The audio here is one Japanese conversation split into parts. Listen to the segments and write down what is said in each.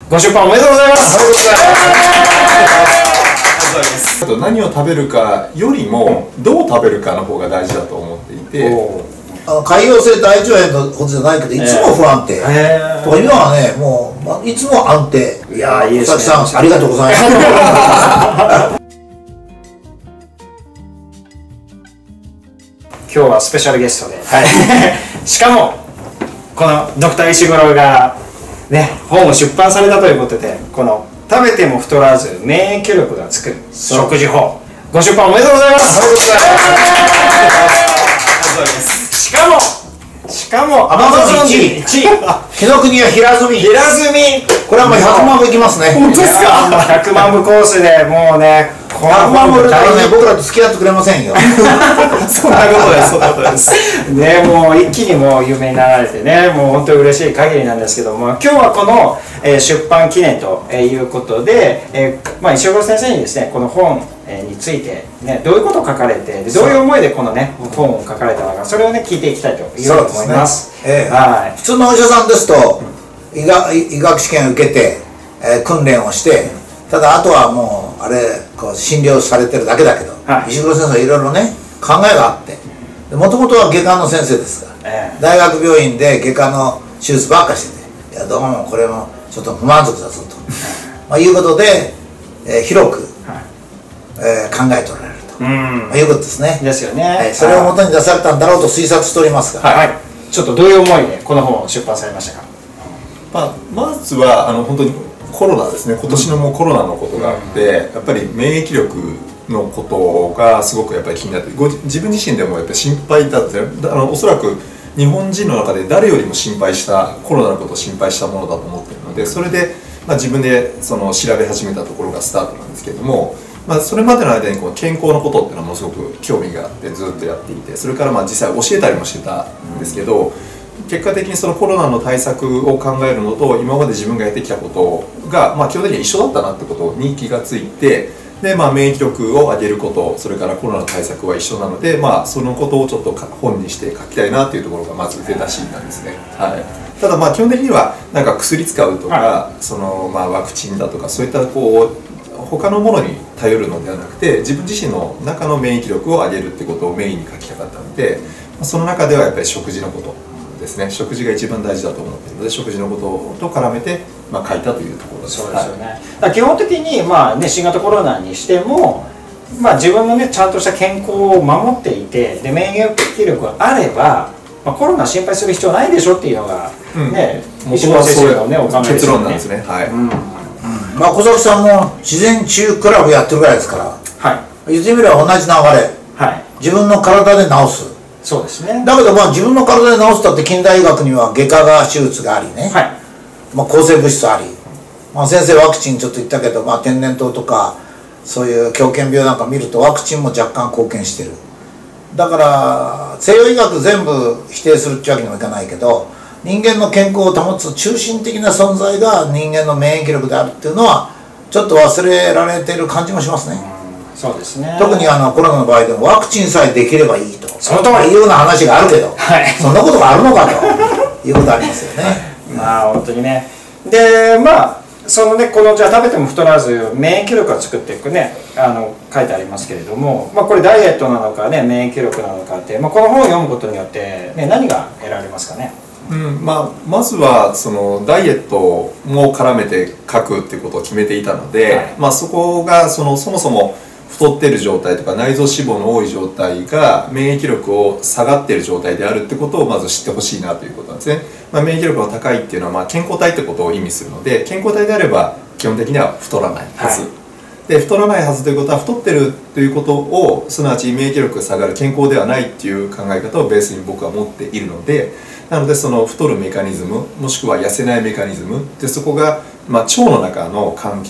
ご出版おめでとうございます。 何を食べるかよりもどう食べるかの方が大事だと思っていて、 潰瘍性大腸炎のことじゃないけどいつも不安定とか今はねもういつも安定。いやー、佐々木さんありがとうございます。 今日はスペシャルゲストで、しかもこのドクター石黒がね本を出版されたということで、この食べても太らず免疫力がつく食事法、ご出版おめでとうございます。しかも Amazon 1位、 紀ノ国屋平積み、これはもう100万部いきますね。 本当ですか。100万部コースでもうね、 100万部売れたらね、僕らと付き合ってくれませんよ。 そんなことですね。もう一気にもう有名になられてね、もう本当に嬉しい限りなんですけども、今日はこの出版記念ということで、石黒先生にですね、この本についてね、どういうことを書かれて、どういう思いでこのね本を書かれたのか、それをね聞いていきたいというふうに思います。 普通のお医者さんですと医学試験を受けて訓練をして、ただあとはもうこう診療されてるだけだけど、石黒先生はいろいろね考えがあって、もともとは外科の先生ですが、大学病院で外科の手術ばっかしてて、いやどうもこれもちょっと不満足だぞということで、広く、考えておられるということですね。 ですよね。 それを元に出されたんだろうと推察しておりますが、 ちょっとどういう思いでこの本を出版されましたか。 まずは本当にコロナですね。今年のもうコロナのことがあって、やっぱり免疫力のことがすごくやっぱり気になって、自分自身でもやっぱり心配だって、おそらく日本人の中で誰よりも心配したコロナのことを心配したものだと思っているので、それで自分で調べ始めたところがスタートなんですけれども、それまでの間にこの健康のことっていうのはものすごく興味があってずっとやっていて、それから実際教えたりもしてたんですけど、結果的にそのコロナの対策を考えるのと今まで自分がやってきたことが基本的には一緒だったなってことに気がついて、で免疫力を上げること、それからコロナの対策は一緒なので、そのことをちょっと本にして書きたいなっていうところがまず出だしなんですね。ただ基本的にはなんか薬使うとか、ワクチンだとかそういった他のものに頼るのではなくて、自分自身の中の免疫力を上げるってことをメインに書きたかったので、その中ではやっぱり食事のことですね。食事が一番大事だと思っているので、食事のことと絡めて書いたというところです。 そうですよね。基本的に新型コロナにしても、自分のねちゃんとした健康を守っていて、で免疫力があれば、コロナ心配する必要ないでしょっていうのがね、石黒先生のねお考えですよね。結論なんですね。 小崎さんも自然中クラブやってるぐらいですから、言ってみれば同じ流れ、自分の体で治す。 そうですね。 だけど自分の体で治すったって近代医学には外科が手術がありね、抗生物質あり、先生ワクチンちょっと言ったけど、天然痘とかそういう狂犬病なんか見るとワクチンも若干貢献してる。だから西洋医学全部否定するってわけにもいかないけど、人間の健康を保つ中心的な存在が人間の免疫力であるっていうのはちょっと忘れられてる感じもしますね。 そうですね。 特にコロナの場合でもワクチンさえできればいいというような話があるけど、そんなことがあるのかということありますよね。 本当にね。でこのじゃあ食べても太らず免疫力を作っていくね、書いてありますけれども、これダイエットなのかね免疫力なのかって、この本を読むことによって何が得られますかね。 まずはダイエットも絡めて書くっていうことを決めていたので、そこがそもそも太ってる状態とか内臓脂肪の多い状態が免疫力を下がっている状態であるってことをまず知ってほしいなということなんですね。免疫力が高いっていうのは健康体ってことを意味するので、健康体であれば基本的には太らないはず、で太らないはずということは太ってるということをすなわち免疫力が下がる健康ではないっていう考え方をベースに僕は持っているので、なのでその太るメカニズムもしくは痩せないメカニズムで、そこが腸の中の環境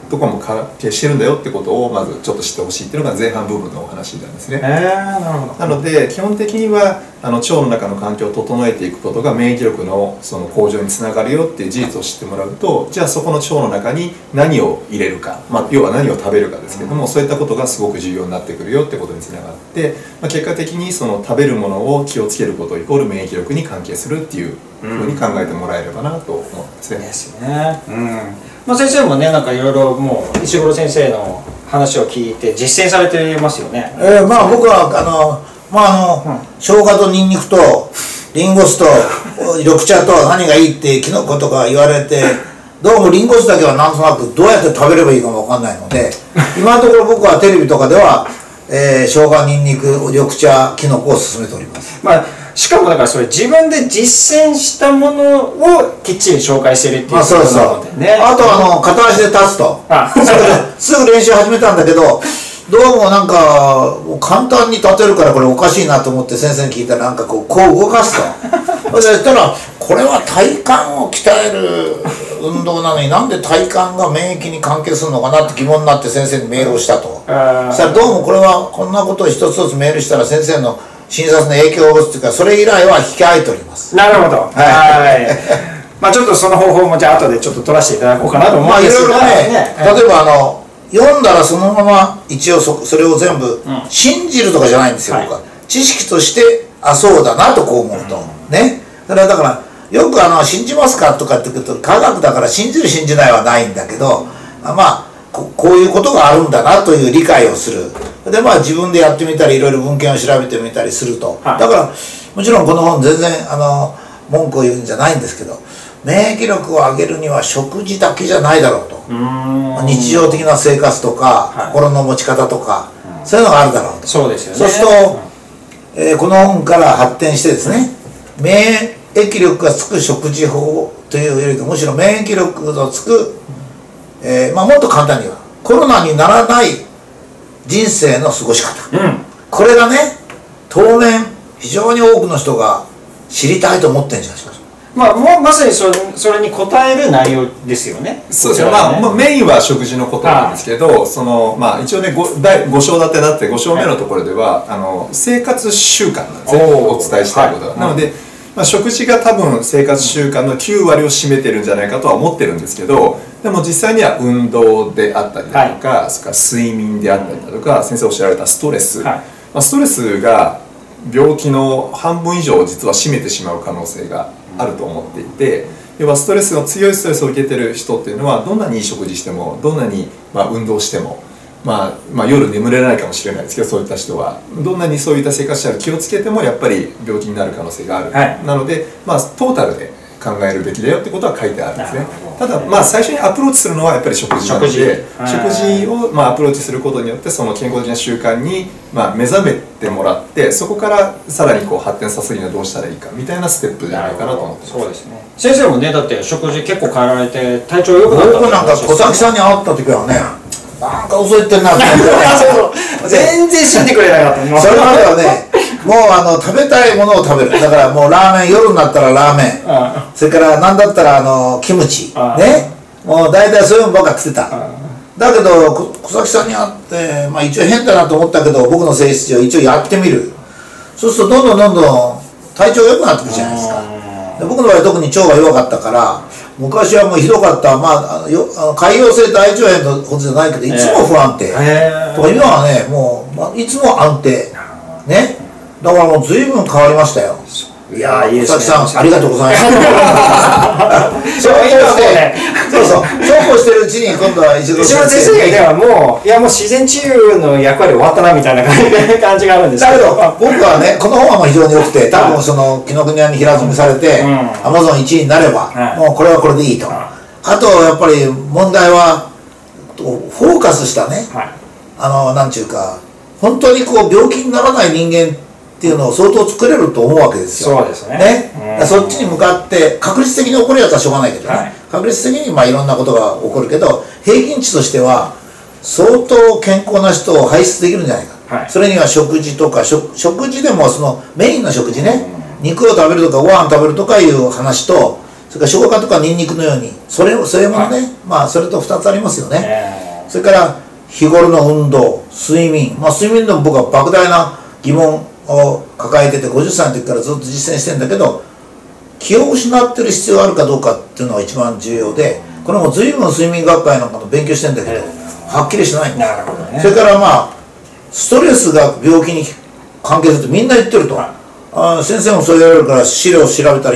とかも関係してるんだよってことをまずちょっと知ってほしいっていうのが前半部分のお話なんですね。 なるほど。 なので基本的には腸の中の環境を整えていくことが免疫力のその向上につながるよっていう事実を知ってもらうと、じゃあそこの腸の中に何を入れるか、要は何を食べるかですけども、そういったことがすごく重要になってくるよってことにつながって、結果的にその食べるものを気をつけることイコール免疫力に関係するっていうふうに考えてもらえればなと思うんですね。 ですね。先生もね、なんかいろいろもう石黒先生の話を聞いて実践されてますよね。 僕は生姜とニンニクとリンゴ酢と緑茶と何がいいってキノコとか言われて、どうもリンゴ酢だけはなんとなくどうやって食べればいいかも分かんないので、今のところ僕はテレビとかでは、生姜ニンニク緑茶キノコを勧めております。 しかもだからそれ自分で実践したものをきっちり紹介してるっていうことなのでね。 あと片足で立つとすぐ練習始めたんだけど、どうもなんか簡単に立てるからこれおかしいなと思って先生に聞いたら、なんかこう動かすとそしたら、これは体幹を鍛える運動なのになんで体幹が免疫に関係するのかなって疑問になって先生にメールをしたと。そしたらどうもこれはこんなことを一つ一つメールしたら先生の診察の影響を及ぼすというか、それ以来は控えております。 なるほど。ちょっとその方法もじゃあ後でちょっと取らせていただこうかなと思うんですが、 例えば読んだらそのまま一応それを全部信じるとかじゃないんですよ、僕は。知識としてそうだなとこう思うとね。だからよく信じますかとかって言うと、科学だから信じる信じないはないんだけど、こういうことがあるんだなという理解をする。で自分でやってみたりいろいろ文献を調べてみたりすると、だからもちろんこの本全然文句を言うんじゃないんですけど、免疫力を上げるには食事だけじゃないだろうと。日常的な生活とか、心の持ち方とか、そういうのがあるだろうと。 そうですよね。 そうすると、この本から発展してですね、免疫力がつく食事法というよりか、むしろ免疫力のつく、もっと簡単にはコロナにならない人生の過ごし方、これがね、当面非常に多くの人が知りたいと思ってるんじゃないですか。 まさにそれに応える内容ですよね。 そうですね。メインは食事のことなんですけど、一応ね5章立てになって5章目のところでは生活習慣なんですね、お伝えしたいことが。なので食事が多分生活習慣の9割を占めてるんじゃないかとは思ってるんですけど、でも実際には運動であったりだとか、それから睡眠であったりだとか、先生おっしゃられたストレス、ストレスが病気の半分以上を実は占めてしまう可能性があると思っていて、要は強いストレスを受けてる人っていうのは、どんなにいい食事してもどんなに運動しても夜眠れないかもしれないですけど、そういった人はどんなにそういった生活者が気をつけてもやっぱり病気になる可能性がある、なのでトータルで考えるべきだよってことは書いてあるんですね。ただ最初にアプローチするのはやっぱり食事なので、食事をアプローチすることによって、その健康的な習慣に目覚めてもらって、そこからさらに発展させるにはどうしたらいいかみたいなステップじゃないかなと思ってます。 そうですね。先生もね、だって食事結構変えられて体調良くなった。 僕なんか小崎さんに会った時はね、なんか嘘言ってんなって全然信じてくれなかった。 それまではね、もう食べたいものを食べる。だからもうラーメン、夜になったらラーメン、それから何だったらキムチね、もう大体そういうのばっか食ってた。だけど小崎さんに会って、一応変だなと思ったけど、僕の性質を一応やってみる。そうするとどんどん体調が良くなってくるじゃないですか。で僕の場合特に腸が弱かったから、昔はもうひどかった、潰瘍性大腸炎のことじゃないけど、いつも不安定とか、今はねもう、いつも安定ね。だからもう随分変わりましたよ。いやー、いいですね。小崎さんありがとうございます。そうこうしてるうちに今度は石黒先生がもう自然治癒の役割終わったなみたいな感じがあるんですけど、 だけど僕はね、この本は非常に良くて、多分紀ノ国屋に平積みされてアマゾン1位になればもうこれはこれでいいと。あとやっぱり問題はフォーカスしたね、なんちゅうか、本当に病気にならない人間っていうのを相当作れると思うわけですよ。 そうですね。 そっちに向かって確率的に起こるやつはしょうがないけどね、確率的にいろんなことが起こるけど、平均値としては相当健康な人を輩出できるんじゃないか、それには食事とか食事でもそのメインの食事ね、肉を食べるとかご飯食べるとかいう話と、 それから生姜とかニンニクのようにそういうものね、まあそれと2つありますよね。それから日頃の運動、睡眠、睡眠でも僕は莫大な疑問を抱えてて、50歳の時からずっと実践してるんだけど、気を失ってる必要があるかどうかっていうのが一番重要で、これも随分睡眠学会なんかの勉強してるんだけど、はっきりしないんです。それからストレスが病気に関係するってみんな言ってると。先生もそう言われるから、資料を調べたら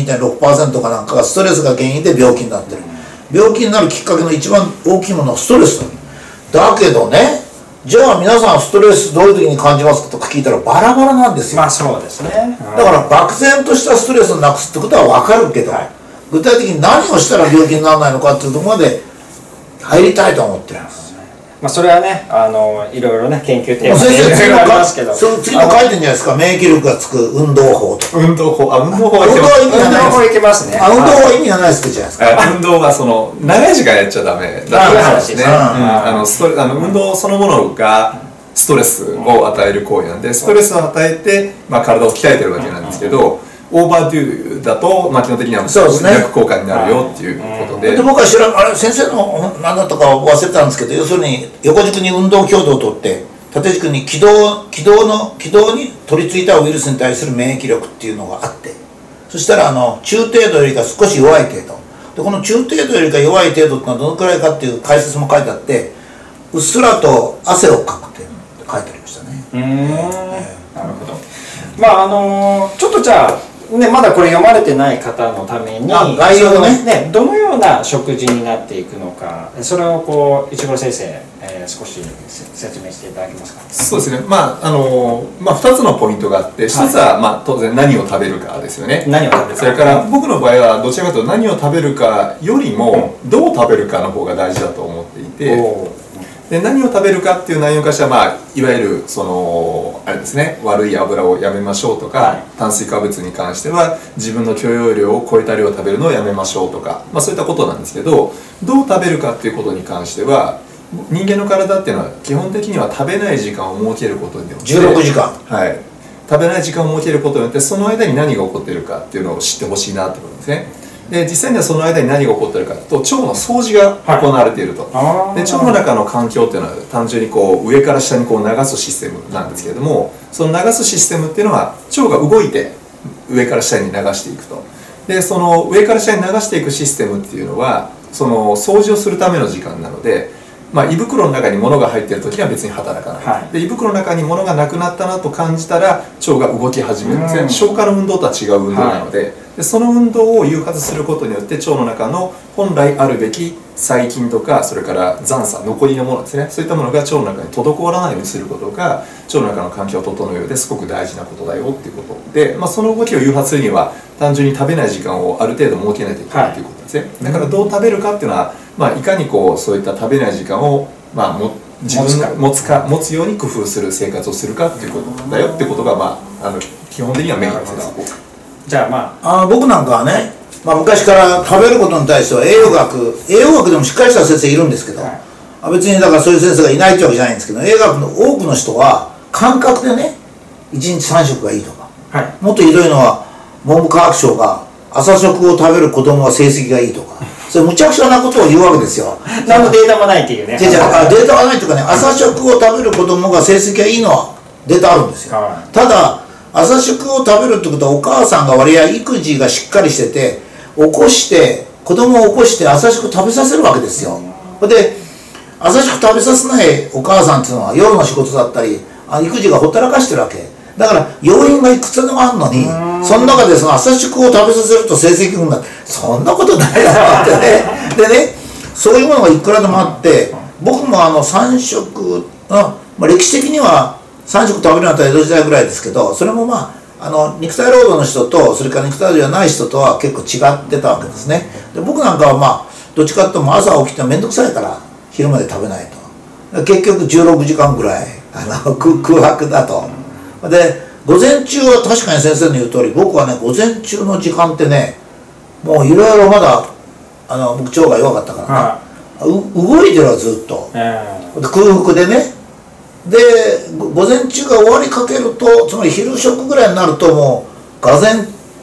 42.6% かなんかがストレスが原因で病気になってる。病気になるきっかけの一番大きいものはストレスだ。だけどね、じゃあ皆さんストレスどういう時に感じますかとか聞いたらバラバラなんですよ。 そうですね。 だから漠然としたストレスをなくすってことは分かるけど、具体的に何をしたら病気にならないのかっていうところまで入りたいと思ってるんです。 それはね、いろいろね、研究テーマ先生いろいろありますけど、 次の書いてるんじゃないですか。免疫力がつく運動法とか。 運動法はいけますね。運動法は意味がないですじゃないですか。 運動は長い時間やっちゃダメだって話ですね。運動そのものがストレスを与える行為なんで、ストレスを与えて体を鍛えてるわけなんですけど、オーバードゥだと基本的には逆効果になるよっていうことで。 僕は先生の何だったか忘れたんですけど、要するに横軸に運動強度をとって縦軸に軌道に取り付いたウイルスに対する免疫力っていうのがあって、そしたら中程度よりか少し弱い程度で、この中程度よりか弱い程度ってのはどのくらいかっていう解説も書いてあって、うっすらと汗をかくって書いてありましたね。 なるほど。ちょっとじゃあまだこれ読まれてない方のために概要ね、 どのような食事になっていくのか、それを市黒先生、少し説明していただけますか。 そうですね。2つのポイントがあって、1つは当然何を食べるかですよね。 何を食べるか。 それから僕の場合はどちらかというと何を食べるかよりもどう食べるかの方が大事だと思っていて。で何を食べるかっていう内容に関してはいわゆるあれですね、悪い油をやめましょうとか、炭水化物に関しては自分の許容量を超えた量を食べるのをやめましょうとか、そういったことなんですけど、どう食べるかっていうことに関しては人間の体っていうのは基本的には食べない時間を設けることによって 16時間、 食べない時間を設けることによって、その間に何が起こっているかっていうのを知ってほしいなってことですね。で実際にはその間に何が起こっているかというと、腸の掃除が行われていると。で腸の中の環境っていうのは単純に上から下に流すシステムなんですけれども、その流すシステムっていうのは腸が動いて上から下に流していくと。でその上から下に流していくシステムっていうのはその掃除をするための時間なので、胃袋の中に物が入っている時には別に働かない、で胃袋の中に物がなくなったなと感じたら腸が動き始めるんですね。消化の運動とは違う運動なので、でその運動を誘発することによって腸の中の本来あるべき細菌とか、それから残渣、残りのものですね、そういったものが腸の中に滞らないようにすることが腸の中の環境を整える上ですごく大事なことだよっていうことで、その動きを誘発するには単純に食べない時間をある程度設けないといけないということですね。だからどう食べるかっていうのは、いかにそういった食べない時間を自分が持つように工夫する生活をするかっていうことだよってことが基本的にはメインです。 じゃあ僕なんかはね、昔から食べることに対しては栄養学でもしっかりした先生いるんですけど、別にだからそういう先生がいないってわけじゃないんですけど、栄養学の多くの人は感覚でね、1日3食がいいとか、もっとひどいのは文部科学省が朝食を食べる子供は成績がいいとか、それむちゃくちゃなことを言うわけですよ。 何のデータもないっていうね。 データがないっていうかね、朝食を食べる子供が成績がいいのはデータあるんですよ。ただ朝食を食べるってことは、お母さんが割合育児がしっかりしてて、子供を起こして朝食食べさせるわけですよ。で朝食食べさせないお母さんっていうのは夜の仕事だったり育児がほったらかしてるわけだから、要因がいくつでもあるのに、その中で朝食を食べさせると成績運だって、そんなことないだろってね。でね、そういうものがいくらでもあって、僕も3食、歴史的には3食食べるようになったら江戸時代ぐらいですけど、それも肉体労働の人とそれから肉体労働じゃない人とは結構違ってたわけですね。で僕なんかはどっちかっていうと朝起きて面倒くさいから昼まで食べないと、結局16時間ぐらい空白だと。で午前中は確かに先生の言う通り、僕はね午前中の時間ってね、もういろいろまだ僕腸が弱かったからね、動いてるわずっと、空腹でね。で午前中が終わりかけると、つまり昼食ぐらいになるともうがぜん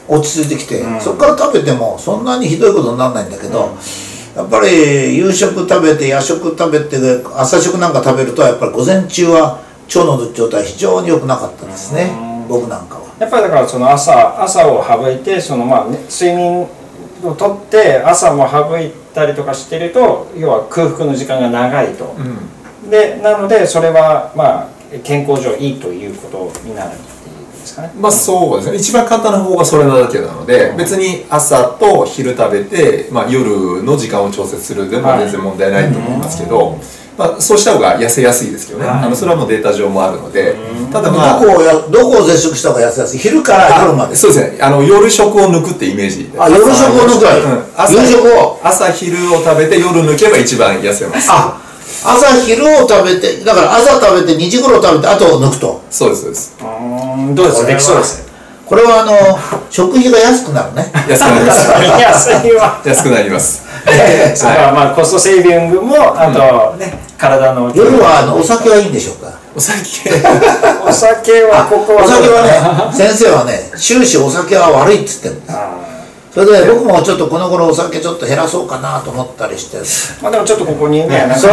落ち着いてきて、そこから食べてもそんなにひどいことにならないんだけど、やっぱり夕食食べて夜食食べて朝食なんか食べるとやっぱり午前中は腸の状態非常に良くなかったですね、僕なんかは。 やっぱりだからその朝を省いてその睡眠をとって朝も省いたりとかしてると要は空腹の時間が長いと、でなのでそれは健康上いいということになるっていうんですかね。 そうですね、一番簡単な方がそれなだけなので、別に朝と昼食べて、夜の時間を調節するでも全然問題ないと思いますけど、そうした方が痩せやすいですけどね、それはもうデータ上もあるので、ただどこを絶食した方が痩せやすい？昼から夜まで。 そうですね、夜食を抜くってイメージ。 夜食を抜くわよ。夕食を朝昼を食べて夜抜けば一番痩せます。 朝昼を食べて、だから朝食べて2時頃食べてあとを抜くと。 そうですそうです。 どうですか？できそうです。 これは食費が安くなるね。 安くなります。安くなります。 それはコストセービングもあとね、体の夜はお酒はいいんでしょうか？ お酒はここはお酒はね、先生はね終始お酒は悪いっつってるんです。それで僕もちょっとこの頃お酒ちょっと減らそうかなと思ったりして、 でもちょっっとここにねそう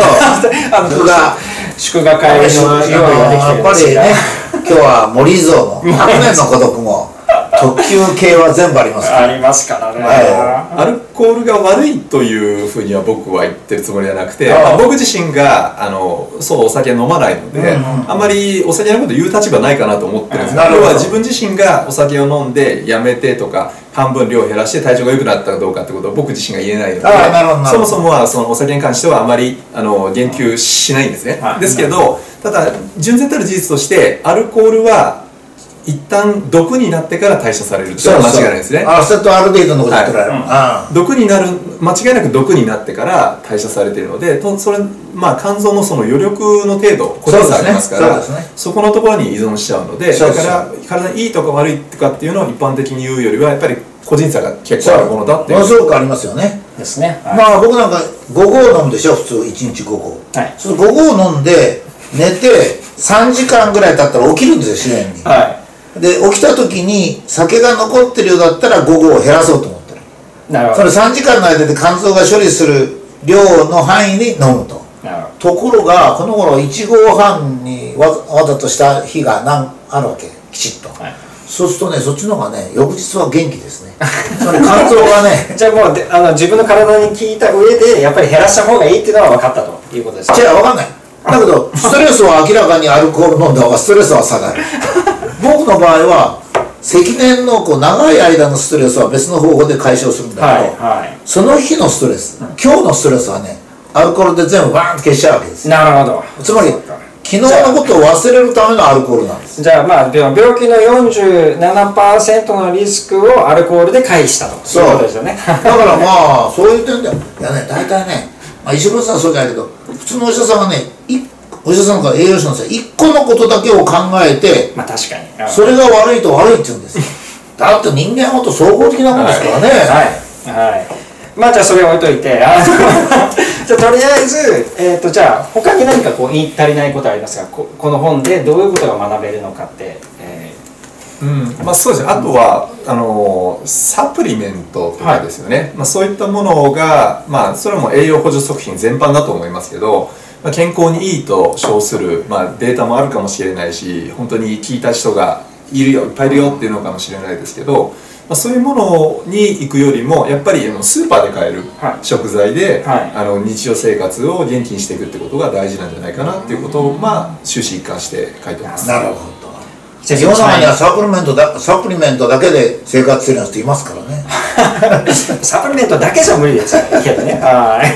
祝賀会の用意ができてるんですが、 やっぱりね今日は森蔵の100年の孤独も特急系は全部ありますから。 ありますからね。 アルコールが悪いというふうには僕は言ってるつもりはなくて、僕自身がそうお酒飲まないので、あんまりお酒のこと言う立場ないかなと思ってるんですけど、要は自分自身がお酒を飲んでやめてとか半分量を減らして体調が良くなったかどうかってことを僕自身が言えないので、そもそもはそのお酒に関してはあまり言及しないんですね。ですけど、ただ純然たる事実としてアルコールは一旦毒になってから代謝されるっていうのは間違いないですね。 アセトアルデヒドのこと言ってられる。 毒になる、間違いなく毒になってから代謝されているので、それ肝臓のその余力の程度個人差ありますから、そこのところに依存しちゃうので、だから体にいいとか悪いとかっていうのを一般的に言うよりはやっぱり個人差が結構あるものだっていう。 ものすごくありますよね。 ですね。 僕なんか5合飲むでしょ、普通1日5合。その5合飲んで寝て3時間ぐらい経ったら起きるんですよ、自然に。で起きた時に酒が残ってるようだったら5合を減らそうと思ってる。それ3時間の間で肝臓が処理する量の範囲に飲むと。ところがこの頃1合半にわざとした日があるわけ、きちっと。そうするとね、そっちの方がね翌日は元気ですね。つまり肝臓がねじゃあもう自分の体に効いた上でやっぱり減らした方がいいっていうのは分かったということですか？ 違う、分かんない。だけどストレスは明らかにアルコール飲んだ方がストレスは下がる。僕の場合は積年の長い間のストレスは別の方法で解消するんだけど、その日のストレス、今日のストレスはねアルコールで全部バーンと消しちゃうわけです。 なるほど。 つまり昨日のことを忘れるためのアルコールなんです。 じゃあ病気の 47% のリスクをアルコールで回避したということですよね。 だからそういう点でいやね、大体ね、石黒さんはそうじゃないけど普通のお医者さんはね、お医者さんから栄養士なんですよ、1個のことだけを考えて、 確かにそれが悪いと悪いって言うんですよ。だって人間はもっと総合的なものですからね。 じゃあそれを置いといてじゃあとりあえず、じゃあ他に何か言い足りないことありますか？この本でどういうことが学べるのかって。 そうですね。あとはサプリメントとかですよね。そういったものがそれも栄養補助食品全般だと思いますけど、健康にいいと称するデータもあるかもしれないし、本当に聞いた人がいっぱいいるよっていうのかもしれないですけど、そういうものに行くよりもやっぱりスーパーで買える食材で日常生活を元気にしていくってことが大事なんじゃないかなっていうことを終始一貫して書いてます。 なるほど。世の中にはサプリメントだけで生活するような人いますからね。 サプリメントだけじゃ無理ですけどね。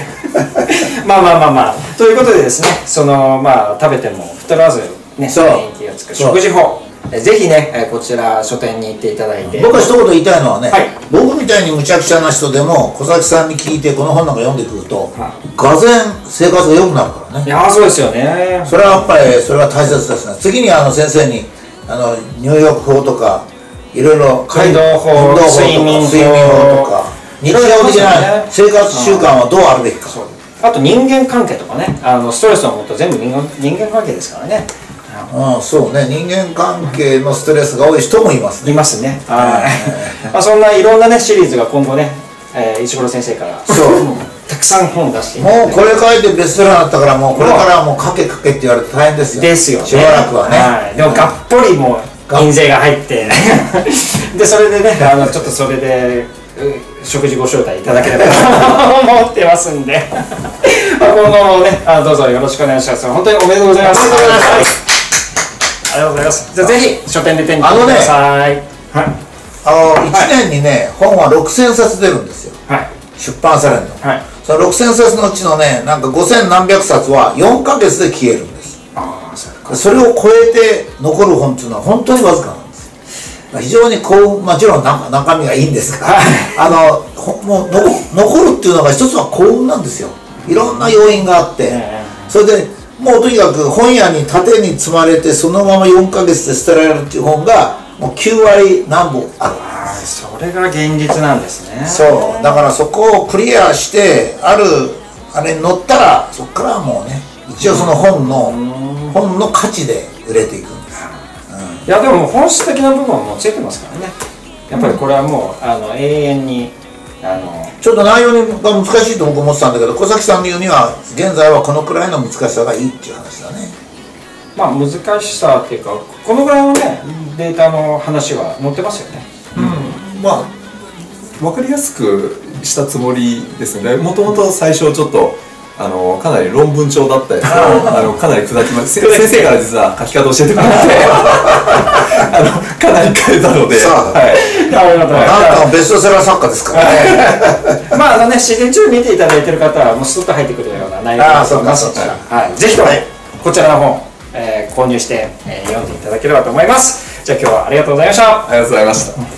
ということでですね、食べても太らずね、元気がつく食事法、ぜひねこちら書店に行っていただいて。 僕は一言言いたいのはね、僕みたいにむちゃくちゃな人でも小崎さんに聞いてこの本なんか読んでくるとがぜん生活が良くなるからね。 いやそうですよね。 それはやっぱりそれは大切ですね。次に先生に入浴法とかいろいろ運動法とか睡眠法とか日常的な生活習慣はどうあるべきか、 あと人間関係とかね、ストレスを持った全部人間関係ですからね。 そうね、人間関係のストレスが多い人もいますね。 いますね。まあそんないろんなねシリーズが今後ね、石黒先生からたくさん本出してもうこれ書いてベストセラーになったから、もうこれからはもう書けって言われて大変ですよ。 ですよね。 しばらくはね。 でもがっぽりもう印税が入ってでそれでねちょっとそれで食事ご招待いただければと思ってますんで今後もねどうぞよろしくお願いします。本当におめでとうございます。ありがとうございます。じゃあぜひ書店で手に取ってください。 1年にね本は6000冊出るんですよ。出版されるの。その6000冊のうちのねなんか5000何百冊は4ヶ月で消えるんです。それを超えて残る本っていうのは本当にわずかなんですよ。非常にもちろん中身がいいんですがもう残るっていうのが一つは幸運なんですよ。いろんな要因があってそれでもうとにかく本屋に縦に積まれてそのまま4ヶ月で捨てられるっていう本がもう9割何本ある。 それが現実なんですね。 そうだからそこをクリアしてあれに乗ったらそこからはもうね一応その本の価値で売れていくんです。 いやでも本質的な部分もついてますからね。やっぱりこれはもう永遠にちょっと内容が難しいと僕思ってたんだけど、小崎さんの言うには現在はこのくらいの難しさがいいっていう話だね。 まあ難しさっていうかこのぐらいのねデータの話は載ってますよね。 まあ分かりやすくしたつもりですね。もともと最初ちょっとかなり論文調だったやつをかなり砕きまして先生から実は書き方を教えてくれてかなり変えたので、 なんかベストセラー作家ですからね。 まあ自然中見ていただいてる方はもうスッと入ってくるような内容だと思いますので、ぜひともこちらの本購入して読んでいただければと思います。じゃあ今日はありがとうございました。 ありがとうございました。